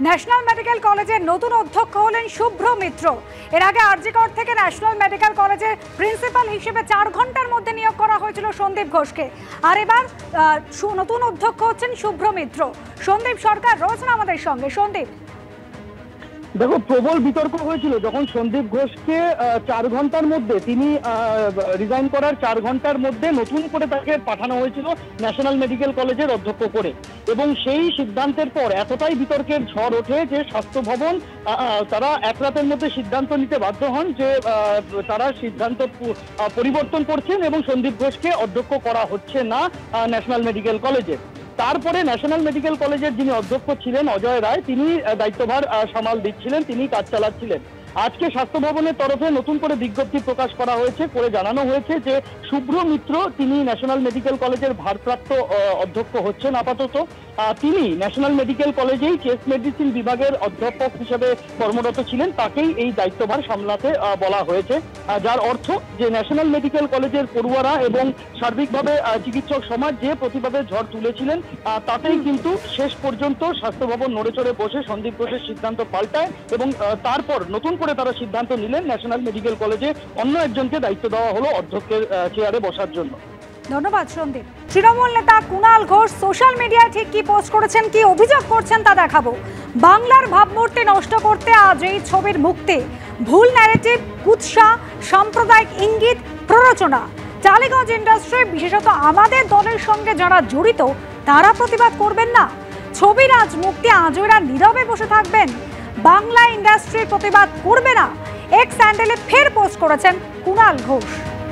National medical কলেজের নতুন অধ্যক্ষ হলেন শুভ্র মিত্র। এর আগে আরজিকর থেকে ন্যাশনাল মেডিকেল কলেজের প্রিন্সিপাল হিসেবে 4 ঘন্টার মধ্যে নিয়োগ করা হয়েছিল সন্দীপ ঘোষকে। আর এবার নতুন অধ্যক্ষ হচ্ছেন শুভ্র মিত্র। সন্দীপ সরকার রয়েছেন আমাদের সঙ্গে। সন্দীপ, দেখো, প্রবল বিতর্ক হয়েছিল যখন সন্দীপ ঘোষকে 4 ঘন্টার মধ্যে তিনি রিজাইন করার 4 ঘন্টার মধ্যে নতুন করে তাকে পাঠানো হয়েছিল ন্যাশনাল মেডিকেল কলেজের অধ্যক্ষ করে, এবং সেই সিদ্ধান্তের পর এতটাই বিতর্কের ঝড় ওঠে যে স্বাস্থ্য ভবন তারা এক রাতের মধ্যে সিদ্ধান্ত নিতে বাধ্য হন যে তারা সিদ্ধান্ত পরিবর্তন করছেন এবং সন্দীপ ঘোষকে অধ্যক্ষ করা হচ্ছে না ন্যাশনাল মেডিকেল কলেজে। তারপরে ন্যাশনাল মেডিকেল কলেজের যিনি অধ্যক্ষ ছিলেন অজয় রায়, তিনি দায়িত্বভার সামাল দিচ্ছিলেন, তিনি কাজ চালাচ্ছিলেন। আজকে স্বাস্থ্য ভবনের তরফে নতুন করে বিজ্ঞপ্তি প্রকাশ করা হয়েছে, করে জানানো হয়েছে যে শুভ্র মিত্র তিনি ন্যাশনাল মেডিকেল কলেজের ভারপ্রাপ্ত অধ্যক্ষ হচ্ছেন আপাতত। তিনি ন্যাশনাল মেডিকেল কলেজেই চেস্ট মেডিসিন বিভাগের অধ্যাপক হিসেবে কর্মরত ছিলেন, তাকেই এই দায়িত্বভার সামলাতে বলা হয়েছে। যার অর্থ যে ন্যাশনাল মেডিকেল কলেজের পড়ুয়ারা এবং সার্বিকভাবে চিকিৎসক সমাজ যে প্রতিবাদের ঝড় তুলেছিলেন তাতেই কিন্তু শেষ পর্যন্ত স্বাস্থ্য ভবন নড়ে চড়ে বসে সন্দীপ ঘোষের সিদ্ধান্ত পাল্টায় এবং তারপর নতুন করে তারা সিদ্ধান্ত নিলেন ন্যাশনাল মেডিকেল কলেজে অন্য একজনকে দায়িত্ব দেওয়া হলো অধ্যক্ষের চেয়ারে বসার জন্য। ধন্যবাদ সন্দীপ। তৃণমূল নেতা কুণাল ঘোষ সোশ্যাল মিডিয়ায় ঠিক কি পোস্ট করেছেন, কি অভিযোগ করছেন তা দেখাবো। বাংলার ভাবমূর্তি নষ্ট করতে আজ এই ছবির মুক্তি। ভুল ন্যারেটিভ, কুৎসা, সাম্প্রদায়িক ইঙ্গিত, প্ররোচনা। টালিগঞ্জ ইন্ডাস্ট্রি, বিশেষত আমাদের দলের সঙ্গে যারা জড়িত তারা প্রতিবাদ করবেন না। ছবির আজ মুক্তি, আজরা নীরবে বসে থাকবেন? বাংলা ইন্ডাস্ট্রির প্রতিবাদ করবে না, এক্স হ্যান্ডেলে ফের পোস্ট করেছেন কুণাল ঘোষ।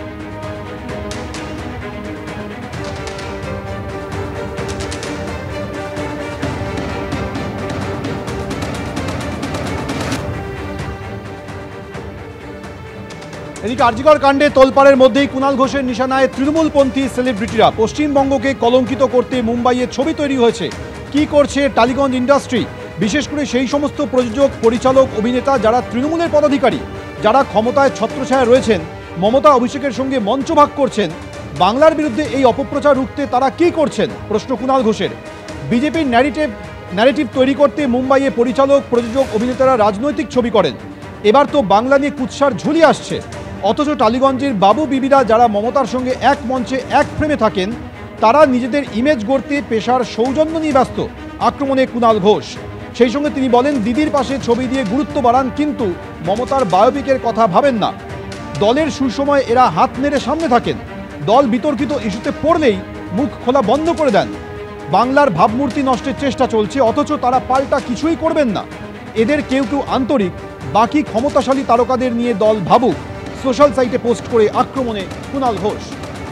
এদিকে আরজিকর কাণ্ডে তোলপাড়ের মধ্যেই কুণাল ঘোষের নিশানায় তৃণমূলপন্থী সেলিব্রিটিরা। পশ্চিমবঙ্গকে কলঙ্কিত করতে মুম্বাইয়ে ছবি তৈরি হয়েছে। কি করছে টালিগঞ্জ ইন্ডাস্ট্রি? বিশেষ করে সেই সমস্ত প্রযোজক, পরিচালক, অভিনেতা যারা তৃণমূলের পদাধিকারী, যারা ক্ষমতায় ছত্রছায়া রয়েছেন, মমতা অভিষেকের সঙ্গে মঞ্চ ভাগ করছেন। বাংলার বিরুদ্ধে এই অপপ্রচার রুখতে তারা কি করছেন? প্রশ্ন কুণাল ঘোষের। বিজেপির ন্যারেটিভ তৈরি করতে মুম্বাইয়ে পরিচালক, প্রযোজক, অভিনেতারা রাজনৈতিক ছবি করেন। এবার তো বাংলা নিয়ে কুৎসার ঝুলি আসছে। অথচ টালিগঞ্জের বাবু বিবিরা যারা মমতার সঙ্গে এক মঞ্চে এক ফ্রেমে থাকেন, তারা নিজেদের ইমেজ গড়তে পেশার সৌজন্য নিয়ে ব্যস্ত। আক্রমণে কুণাল ঘোষ। সেই সঙ্গে তিনি বলেন, দিদির পাশে ছবি দিয়ে গুরুত্ব বাড়ান, কিন্তু মমতার বায়োপিকের কথা ভাবেন না। দলের সুসময় এরা হাত নেড়ে সামনে থাকেন, দল বিতর্কিত ইস্যুতে পড়লেই মুখ খোলা বন্ধ করে দেন। বাংলার ভাবমূর্তি নষ্টের চেষ্টা চলছে, অথচ তারা পাল্টা কিছুই করবেন না। এদের কেউ কেউ আন্তরিক, বাকি ক্ষমতাশালী তারকাদের নিয়ে দল ভাবুক। সোশ্যাল সাইটে পোস্ট করে আক্রমণে কুণাল ঘোষ।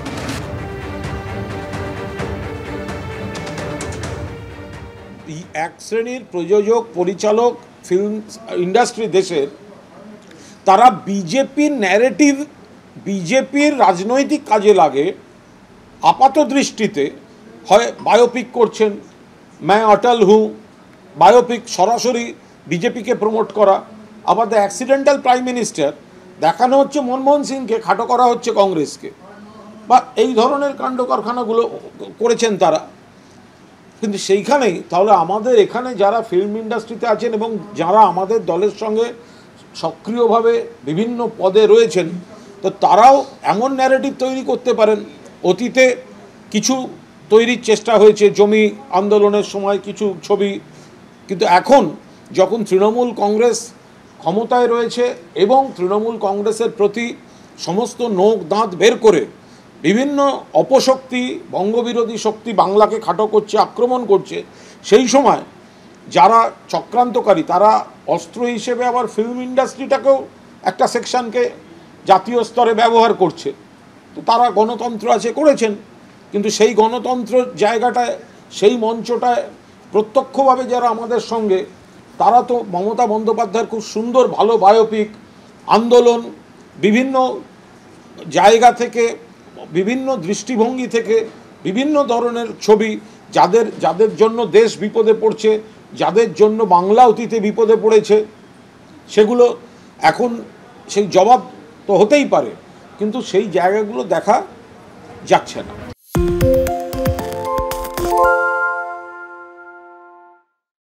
এক শ্রেণীর প্রযোজক, পরিচালক, ফিল্ম ইন্ডাস্ট্রি দেশের, তারা বিজেপির ন্যারেটিভ, বিজেপির রাজনৈতিক কাজে লাগে আপাত দৃষ্টিতে। হয় বায়োপিক করছেন, मैं अटल हूँ, বায়োপিক সরাসরি বিজেপিকে প্রমোট করা। আবার দ্য অ্যাক্সিডেন্টাল প্রাইম মিনিস্টার দেখানো হচ্ছে মনমোহন সিংকে, খাটো করা হচ্ছে কংগ্রেসকে, বা এই ধরনের কাণ্ড কারখানাগুলো করেছেন তারা। কিন্তু সেইখানেই তাহলে আমাদের এখানে যারা ফিল্ম ইন্ডাস্ট্রিতে আছেন এবং যারা আমাদের দলের সঙ্গে সক্রিয়ভাবে বিভিন্ন পদে রয়েছেন, তো তারাও এমন ন্যারেটিভ তৈরি করতে পারেন। অতীতে কিছু তৈরির চেষ্টা হয়েছে, জমি আন্দোলনের সময় কিছু ছবি, কিন্তু এখন যখন তৃণমূল কংগ্রেস ক্ষমতায় রয়েছে এবং তৃণমূল কংগ্রেসের প্রতি সমস্ত নোখ দাঁত বের করে বিভিন্ন অপশক্তি, বঙ্গবিরোধী শক্তি বাংলাকে খাটো করছে, আক্রমণ করছে, সেই সময় যারা চক্রান্তকারী তারা অস্ত্র হিসেবে আবার ফিল্ম ইন্ডাস্ট্রিটাকেও একটা সেকশনকে জাতীয় স্তরে ব্যবহার করছে। তো তারা গণতন্ত্র আছে করেছেন, কিন্তু সেই গণতন্ত্র জায়গাটায়, সেই মঞ্চটায় প্রত্যক্ষভাবে যারা আমাদের সঙ্গে, তারা তো মমতা বন্দ্যোপাধ্যায়ের খুব সুন্দর ভালো বায়োপিক, আন্দোলন, বিভিন্ন জায়গা থেকে, বিভিন্ন দৃষ্টিভঙ্গি থেকে বিভিন্ন ধরনের ছবি, যাদের জন্য দেশ বিপদে পড়ছে, যাদের জন্য বাংলা অতীতে বিপদে পড়েছে, সেগুলো এখন সেই জবাব তো হতেই পারে, কিন্তু সেই জায়গাগুলো দেখা যাচ্ছে না।